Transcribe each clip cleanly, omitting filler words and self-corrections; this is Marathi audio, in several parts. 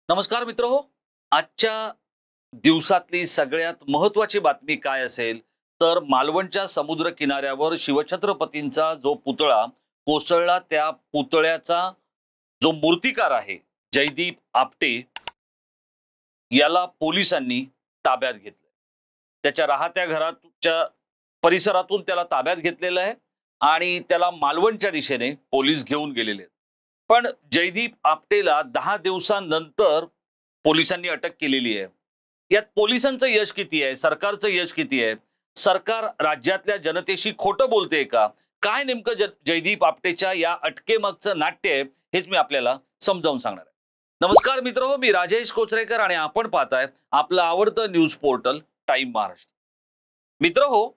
नमस्कार मित्रहो. आजच्या दिवसातली सगळ्यात महत्त्वाची बातमी काय असेल तर मालवणच्या समुद्र किनाऱ्यावर शिवछत्रपतींचा जो पुतळा कोसळला त्या पुतळ्याचा जो मूर्तिकार आहे जयदीप आपटे याला पोलिसांनी ताब्यात घेतलं. त्याच्या राहत्या घराच्या परिसरातून त्याला ताब्यात घेतलेलं आहे आणि त्याला मालवणच्या दिशेने पोलीस घेऊन गेलेले आहेत. पण जयदीप आपटेला 10 दिवसांनंतर पोलिसांनी अटक केलेली आहे. यात पोलिसांचं यश किती आहे, सरकारचं यश किती आहे, सरकार राज्यातल्या जनतेशी खोटं बोलते का, काय नेमकं जयदीप आपटेच्या या अटकेमागचं नाट्य आहे हेच मी आपल्याला समजावून सांगणार आहे. नमस्कार मित्रहो, मी राजेश कोचरेकर आणि आपण पाहताय आपलं आवडतं न्यूज पोर्टल टाइम महाराष्ट्र. मित्रहो,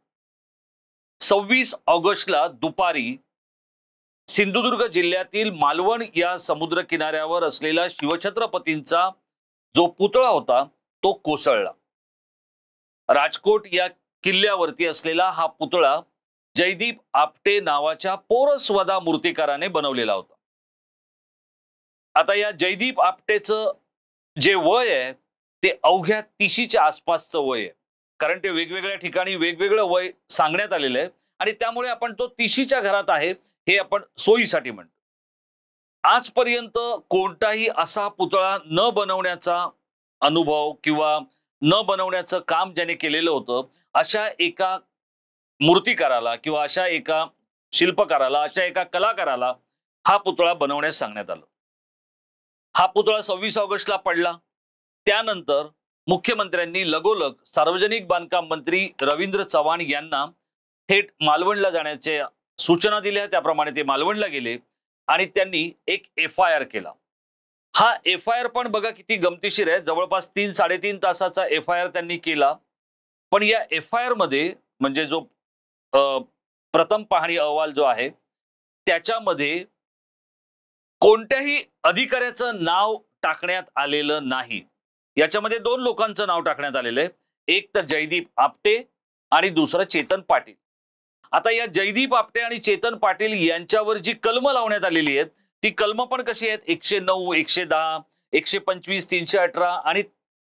26 ऑगस्टला दुपारी सिंधुदुर्ग जिल्ह्यातील मालवण या समुद्र किनाऱ्यावर असलेला शिवछत्रपतींचा जो पुतळा होता तो कोसळला. राजकोट या किल्ल्यावरती असलेला हा पुतळा जयदीप आपटे नावाच्या पोरस्वदा मूर्तिकाराने बनवलेला होता. आता या जयदीप आपटेचं जे वय आहे ते अवघ्या 30च्या आसपासचं वय आहे, कारण ते वेगवेगळ्या ठिकाणी वेगवेगळं वय सांगण्यात आलेलं आहे आणि त्यामुळे आपण तो 30च्या घरात आहे हे आपण सोयीसाठी म्हणतो. आजपर्यंत कोणताही असा पुतळा न बनवण्याचा अनुभव किंवा न बनवण्याचं काम ज्याने केलेलं होतं अशा एका मूर्तिकाराला किंवा अशा एका शिल्पकाराला, अशा एका कलाकाराला हा पुतळा बनवण्यास सांगण्यात आलं. हा पुतळा 26 ऑगस्टला पडला. त्यानंतर मुख्यमंत्र्यांनी लगोलग सार्वजनिक बांधकाम मंत्री रवींद्र चव्हाण यांना थेट मालवणला जाण्याच्या सूचना दिल्या. त्याप्रमाणे ते मालवणला गेले आणि त्यांनी एक FIR केला. हा FIR पण बघा किती गमतीशीर आहे. जवळपास 3-3.5 तासाचा FIR त्यांनी केला. पण या FIR मध्ये म्हणजे जो प्रथम पाहणी अहवाल जो आहे त्याच्यामध्ये कोणत्याही अधिकाऱ्याचं नाव टाकण्यात आलेलं नाही. याच्यामध्ये 2 लोकांचं नाव टाकण्यात आलेलं आहे. एक तर जयदीप आपटे आणि दुसरं चेतन पाटील. आता या जयदीप आपटे आणि चेतन पाटील यांच्यावर जी कलम लावण्यात आलेली आहेत ती कलम पण कशी आहेत, 109, 110, 125, 318 आणि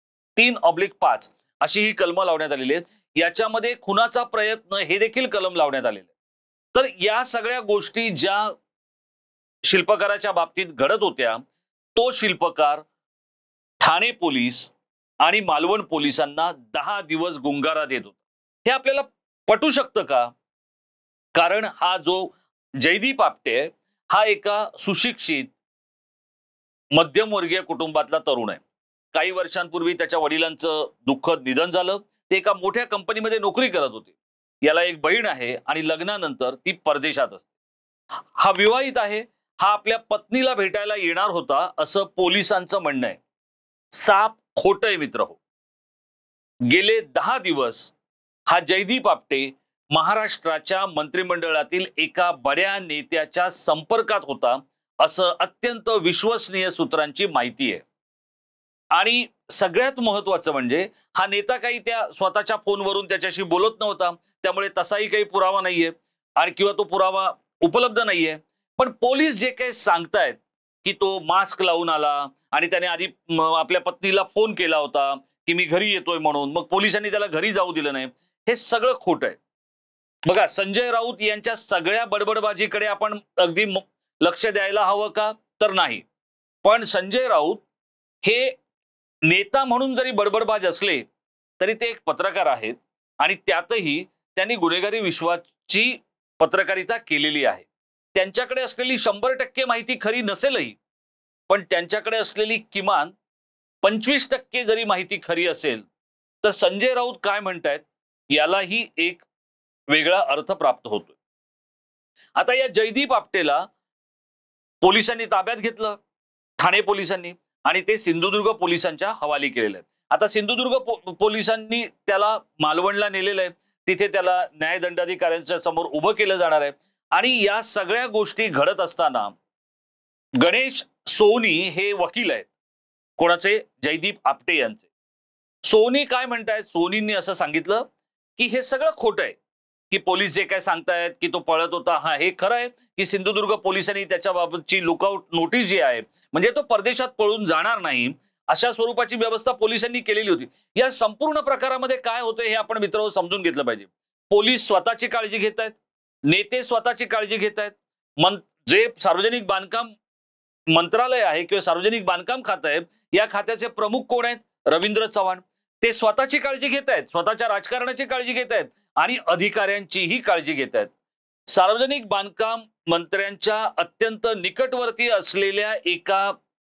3/5 अशी ही कलम लावण्यात आलेली आहेत. याच्यामध्ये खुनाचा प्रयत्न हे देखील कलम लावण्यात आलेले. तर या सगळ्या गोष्टी ज्या शिल्पकाराच्या बाबतीत घडत होत्या तो शिल्पकार ठाणे पोलीस आणि मालवण पोलिसांना 10 दिवस गुंगारा देत होता. हे आपल्याला पटू शकतं का? कारण हा जो जयदीप आपटे हा एका सुशिक्षित मध्यमवर्गीय कुटुंबातला तरुण आहे. काही वर्षांपूर्वी त्याच्या वडिलांचं दुःखद निधन झालं. ते एका मोठ्या कंपनीमध्ये नोकरी करत होते. याला एक बहीण आहे आणि लग्नानंतर ती परदेशात असते. हा विवाहित आहे. हा आपल्या पत्नीला भेटायला येणार होता असं पोलिसांचं म्हणणं आहे. साप खोटं आहे मित्रहो. गेले 10 दिवस हा जयदीप आपटे महाराष्ट्राच्या मंत्रिमंडळातील एका बड्या नेत्याच्या संपर्कात होता असं अत्यंत विश्वसनीय सूत्रांची माहिती आहे. आणि सगळ्यात महत्त्वाचं म्हणजे हा नेता काही त्या स्वतःच्या फोनवरून त्याच्याशी बोलत नव्हता, त्यामुळे तसाही काही पुरावा नाहीये आणि किंवा तो पुरावा उपलब्ध नाहीये. पण पोलीस जे काही सांगतायत की तो मास्क लावून आला आणि त्याने आधी आपल्या पत्नीला फोन केला होता की मी घरी येतोय म्हणून, मग पोलिसांनी त्याला घरी जाऊ दिलं नाही, हे सगळं खोटं आहे. बघा, संजय राऊत यांच्या सगळ्या बडबडबाजीकडे आपण अगदी लक्ष द्यायला हवं का? तर नाही. पण संजय राऊत हे नेता म्हणून जरी बडबडबाज असले तरी ते एक पत्रकार आहेत आणि त्यातही त्यांनी गुन्हेगारी विश्वाची पत्रकारिता केलेली आहे. त्यांच्याकडे असलेली 100% माहिती खरी नसेलही, पण त्यांच्याकडे असलेली किमान 25% जरी माहिती खरी असेल तर संजय राऊत काय म्हणतायत यालाही एक वेगळा अर्थ प्राप्त होतोय. आता या जयदीप आपटेला पोलिसांनी ताब्यात घेतलं, ठाणे पोलिसांनी, आणि ते सिंधुदुर्ग पोलिसांच्या हवाली केलेलं आहे. आता सिंधुदुर्ग पोलिसांनी त्याला मालवणला नेलेलं आहे. तिथे त्याला न्यायदंडाधिकाऱ्यांच्या समोर उभं केलं जाणार आहे. आणि या सगळ्या गोष्टी घडत असताना गणेश सोनी हे वकील आहेत. कोणाचे? जयदीप आपटे यांचे. सोनी काय म्हणतायत? सोनींनी असं सांगितलं की हे सगळं खोटं आहे, की पोलीस जे काय सांगतायत की तो पळत होता, हा हे खरं आहे की सिंधुदुर्ग पोलिसांनी त्याच्याबाबतची लुकआउट नोटीस जी आहे म्हणजे तो परदेशात पळून जाणार नाही अशा स्वरूपाची व्यवस्था पोलिसांनी केलेली होती. या संपूर्ण प्रकारामध्ये काय होतंय हे आपण मित्रांनो समजून घेतलं पाहिजे. पोलीस स्वतःची काळजी घेत आहेत, नेते स्वतःची काळजी घेत आहेत. जे सार्वजनिक बांधकाम मंत्रालय आहे किंवा सार्वजनिक बांधकाम खातं आहे, या खात्याचे प्रमुख कोण आहेत? रवींद्र चव्हाण. ते स्वतःची काळजी घेत आहेत, स्वतःच्या राजकारणाची काळजी घेत आहेत आणि अधिकाऱ्यांचीही काळजी घेत आहेत. सार्वजनिक बांधकाम मंत्र्यांच्या अत्यंत निकटवर्ती असलेल्या एका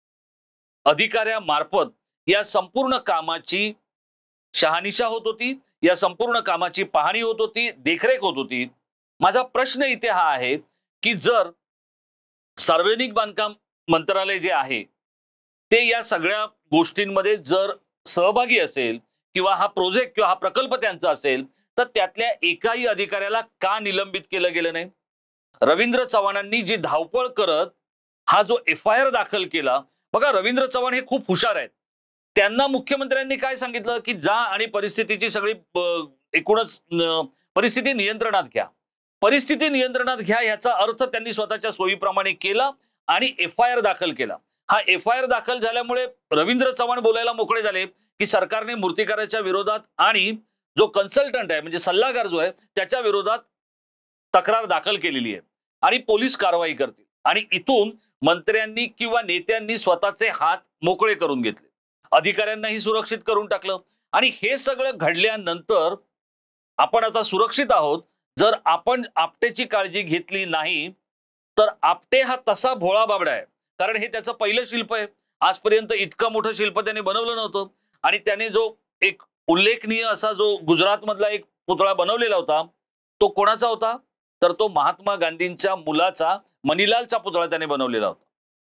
अधिकाऱ्यामार्फत या संपूर्ण कामाची शहानिशा होत होती, या संपूर्ण कामाची पाहणी होत होती, देखरेख होत होती. माझा प्रश्न इथे हा आहे की जर सार्वजनिक बांधकाम मंत्रालय जे आहे ते या सगळ्या गोष्टींमध्ये जर सहभागी असेल किंवा हा प्रोजेक्ट किंवा हा प्रकल्प त्यांचा असेल, तर त्यातल्या एकाही अधिकाऱ्याला का निलंबित केलं गेलं नाही? रवींद्र चव्हाणांनी जी धावपळ करत हा जो FIR दाखल केला, बघा रवींद्र चव्हाण हे खूप हुशार आहेत. त्यांना मुख्यमंत्र्यांनी काय सांगितलं की जा आणि परिस्थितीची सगळी एकूणच परिस्थिती नियंत्रणात घ्या. परिस्थिती नियंत्रणात घ्या याचा अर्थ त्यांनी स्वतःच्या सोयीप्रमाणे केला आणि FIR दाखल केला. हा FIR दाखल झाल्यामुळे रवींद्र चव्हाण बोलायला मोकळे झाले की सरकारने मूर्तिकाराच्या विरोधात आणि जो कन्सल्टंट आहे म्हणजे सल्लागार जो आहे त्याच्या विरोधात तक्रार दाखल केलेली आहे आणि पोलीस कारवाई करतील. आणि इथून मंत्र्यांनी किंवा नेत्यांनी स्वतःचे हात मोकळे करून घेतले, अधिकाऱ्यांनाही सुरक्षित करून टाकलं. आणि हे सगळं घडल्यानंतर आपण आता सुरक्षित आहोत. जर आपण आपटेची काळजी घेतली नाही तर आपटे हा तसा भोळा बाबडा आहे, कारण हे त्याचं पहिलं शिल्प आहे. आजपर्यंत इतकं मोठं शिल्प त्याने बनवलं नव्हतं. आणि त्याने जो एक उल्लेखनीय असा जो गुजरात मधला एक पुतळा बनवलेला होता, तो कोणाचा होता? तर तो महात्मा गांधींच्या मुलाचा मनीलालचा पुतळा त्याने बनवलेला होता.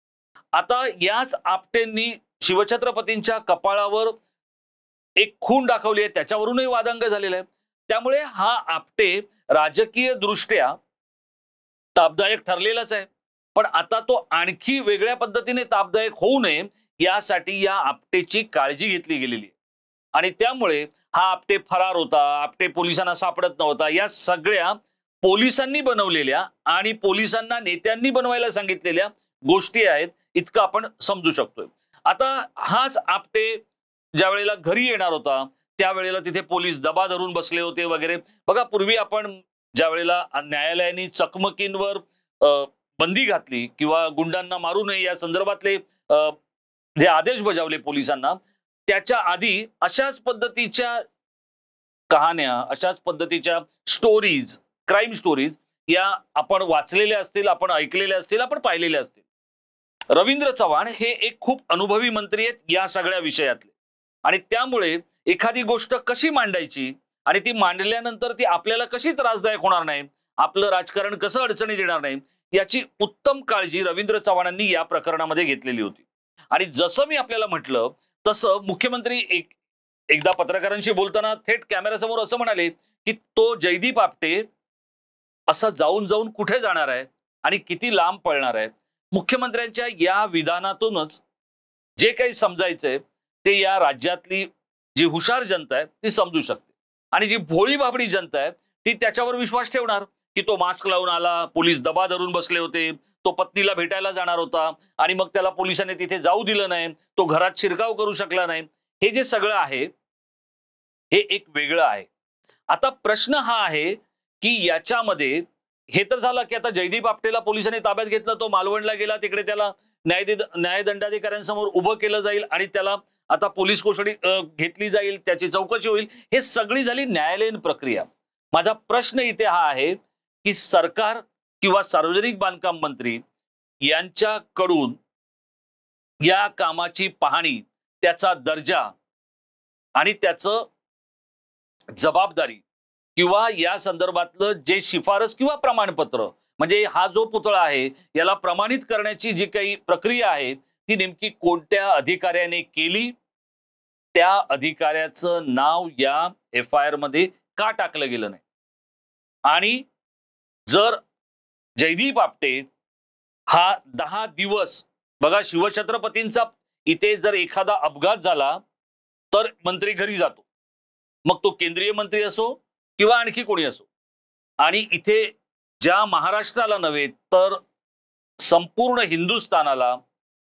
आता याच आपटेंनी शिवछत्रपतींच्या कपाळावर एक खून दाखवली आहे, त्याच्यावरूनही वादंग झालेला आहे. त्यामुळे हा आपटे राजकीय दृष्ट्या तापदायक ठरलेलाच आहे. पण आता तो आणखी वेगळ्या पद्धतीने तापदायक होऊ नये यासाठी या आपटेची काळजी घेतली गेलेली आहे. आणि त्यामुळे हा आपटे फरार होता, आपटे पोलिसांना सापडत नव्हता, या सगळ्या पोलिसांनी बनवलेल्या आणि पोलिसांना नेत्यांनी बनवायला सांगितलेल्या गोष्टी आहेत, इतकं आपण समजू शकतोय. आता हाच आपटे ज्या वेळेला घरी येणार होता त्यावेळेला तिथे पोलीस दबा धरून बसले होते वगैरे. बघा पूर्वी आपण ज्या वेळेला न्यायालयाने चकमकींवर बंदी घातली किंवा गुंडांना मारू नये या संदर्भातले जे आदेश बजावले पोलिसांना, त्याच्या आधी अशाच पद्धतीच्या कहाण्या, अशाच पद्धतीच्या स्टोरीज, क्राईम स्टोरीज या आपण वाचलेल्या असतील, आपण ऐकलेल्या असतील, आपण पाहिलेल्या असतील. रवींद्र चव्हाण हे एक खूप अनुभवी मंत्री आहेत या सगळ्या विषयातले. आणि त्यामुळे एखादी गोष्ट कशी मांडायची आणि ती मांडल्यानंतर ती आपल्याला कशी त्रासदायक होणार नाही, आपलं राजकारण कसं अडचणीत येणार नाही, याची उत्तम काळजी रवींद्र चव्हाणांनी या प्रकरणामध्ये घेतलेली होती. आणि जसं मी आपल्याला म्हटलं तसं मुख्यमंत्री एकदा पत्रकारांशी बोलताना थेट कॅमेऱ्यासमोर असं म्हणाले की तो जयदीप आपटे असं जाऊन जाऊन कुठे जाणार आहे आणि किती लांब पळणार आहे. मुख्यमंत्र्यांच्या या विधानातूनच जे काही समजायचंय ते या राज्यातली जी हुशार जनता आहे ती समजू शकते. आणि जी भोळी बाबडी जनता आहे ती त्याच्यावर विश्वास ठेवणार की तो मास्क लावून आला, पोलीस दबा धरून बसले होते, तो पत्नीला भेटायला जाणार होता आणि मग त्याला पोलिसांनी तिथे जाऊ दिलं नाही, तो घरात शिरकाव करू शकला नाही. हे जे सगळं आहे हे एक वेगळं आहे. आता प्रश्न हा आहे की याच्यामध्ये हे तर झालं की आता जयदीप आपटेला पोलिसांनी ताब्यात घेतलं, तो मालवणला गेला, तिकडे त्याला न्यायदंडाधिकाऱ्यांसमोर उभं केलं जाईल आणि त्याला आता पोलीस कोठडी घेतली जाईल, त्याची चौकशी होईल. हे सगळी झाली न्यायालयीन प्रक्रिया. माझा प्रश्न इथे हा आहे की सरकार किंवा सार्वजनिक बांधकाम मंत्री यांच्याकडून या कामाची पाहणी, त्याचा दर्जा आणि त्याचं जबाबदारी किंवा या संदर्भातलं जे शिफारस किंवा प्रमाणपत्र म्हणजे हा जो पुतळा आहे याला प्रमाणित करण्याची जी काही प्रक्रिया आहे ती नेमकी कोणत्या अधिकाऱ्याने केली, त्या अधिकाऱ्याचं नाव या FIR मध्ये का टाकलं गेलं नाही. आणि जर जयदीप आपटे हा 10 दिवस, बघा शिवछत्रपतींचा इथे जर एखादा अपघात झाला तर मंत्री घरी जातो, मग तो केंद्रीय मंत्री असो किंवा आणखी कोणी असो. आणि इथे ज्या महाराष्ट्राला नव्हे तर संपूर्ण हिंदुस्थानाला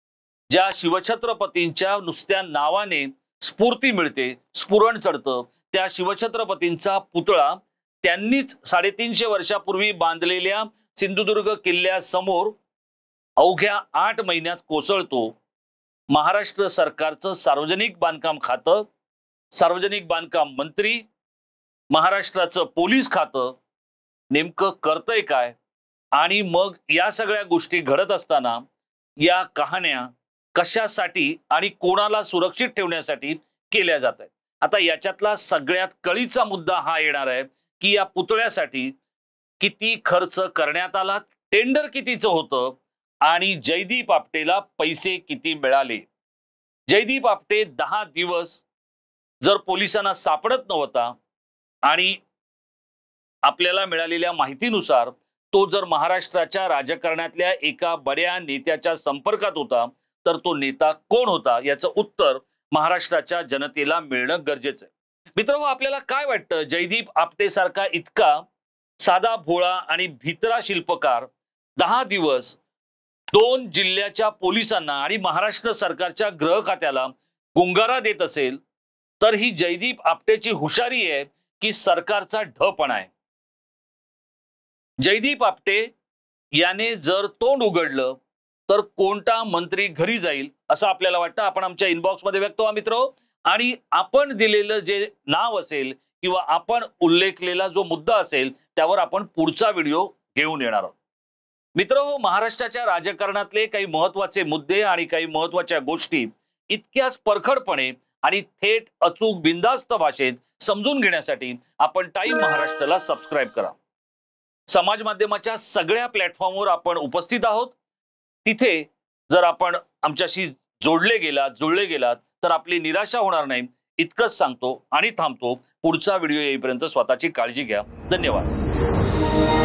ज्या शिवछत्रपतींच्या नुसत्या नावाने स्फूर्ती मिळते, स्फुरण चढतं, त्या शिवछत्रपतींचा पुतळा त्यांनीच 350 वर्षापूर्वी बांधलेल्या सिंधुदुर्ग किल्ल्यासमोर अवघ्या 8 महिन्यात कोसळतो. महाराष्ट्र सरकारचं सार्वजनिक बांधकाम खातं, सार्वजनिक बांधकाम मंत्री, महाराष्ट्राचं पोलीस खातं नेमकं करतंय काय? आणि मग या सगळ्या गोष्टी घडत असताना या कहाण्या कशासाठी आणि कोणाला सुरक्षित ठेवण्यासाठी केल्या जात आहेत? आता याच्यातला सगळ्यात कळीचा मुद्दा हा येणार आहे की या पुतळ्यासाठी किती खर्च करण्यात आला, टेंडर कितीचं होतं आणि जयदीप आपटेला पैसे किती मिळाले. जयदीप आपटे 10 दिवस जर पोलिसांना सापडत नव्हता आणि आपल्याला मिळालेल्या माहितीनुसार तो जर महाराष्ट्राच्या राजकारणातल्या एका बड्या नेत्याच्या संपर्कात होता, तर तो नेता कोण होता याचं उत्तर महाराष्ट्राच्या जनतेला मिळणं गरजेचं आहे. मित्रांनो, आपल्याला काय वाटतं, जयदीप आपटे सारखा इतका साधा भोळा आणि भित्रा शिल्पकार 10 दिवस 2 जिल्ह्याच्या पोलिसांना आणि महाराष्ट्र सरकारच्या गृह खात्याला गुंगारा देत असेल, तर ही जयदीप आपटेची हुशारी आहे की सरकारचा ढपणा आहे? जयदीप आपटे याने जर तोंड उघडलं तर कोणता मंत्री घरी जाईल असं आपल्याला वाटतं? आपण आमच्या इनबॉक्स मध्ये व्यक्त व्हा मित्र. आणि आपण दिलेलं जे नाव असेल किंवा आपण उल्लेखलेला जो मुद्दा असेल त्यावर आपण पुढचा व्हिडिओ घेऊन येणार आहोत. मित्रहो, महाराष्ट्राच्या राजकारणातले काही महत्त्वाचे मुद्दे आणि काही महत्त्वाच्या गोष्टी इतक्याच परखडपणे आणि थेट अचूक बिनधास्त भाषेत समजून घेण्यासाठी आपण टाइम महाराष्ट्राला सबस्क्राइब करा. समाज माध्यमाच्या सगळ्या प्लॅटफॉर्मवर आपण उपस्थित आहोत. तिथे जर आपण आमच्याशी जुळले गेलात तर आपली निराशा होणार नाही इतकंच सांगतो आणि थांबतो. पुढचा व्हिडिओ येईपर्यंत स्वतःची काळजी घ्या. धन्यवाद.